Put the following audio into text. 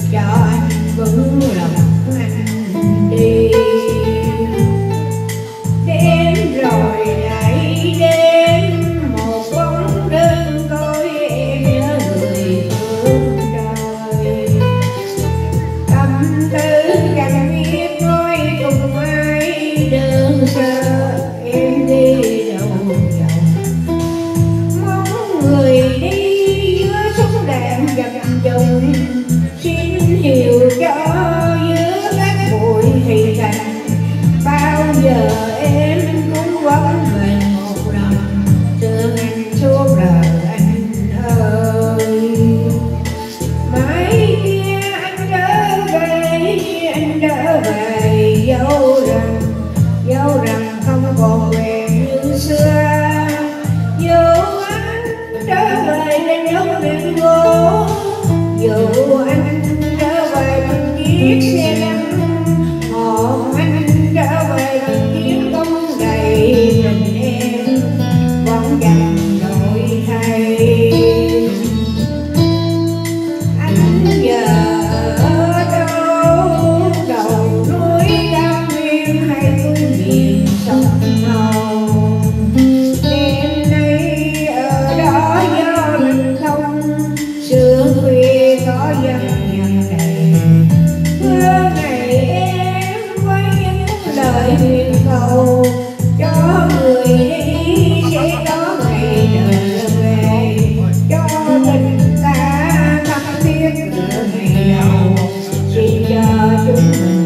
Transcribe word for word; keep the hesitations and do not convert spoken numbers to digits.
cho anh vững lòng anh đi. Đêm rồi lại đêm một bóng đơn côi, em nhớ người phương trời. Tâm tư chẳng biết nói cùng ai, đơn sơ em đi đâu vòng. Mong người đi giữa súng đạn dập dùng, xin hiểu cho giữa các bụi thì thành. Bao giờ em cũng quấn mình một lòng, thương anh suốt đời anh ơi. Mai kia anh trở về, anh trở về dẫu rằng dẫu rằng không còn quen như xưa. Dù anh trở về lên dấu lên gỗ, dù anh trở về bằng chiếc xe lăn, hồn anh trở về bằng chiếc công đầy, mình em vẫn dành đổi thay. Anh giờ ở đâu, đầu núi cao nguyên hay phương miền sông Hồng. Đêm nay ở đó gió lạnh không, sương khuya có dân nhạc đầy. Mưa ngày em với những lời nguyện cầu, cho người đi sẽ có ngày trở về, cho tình ta thắm thiết từ ngày đầu. Xin cho chúng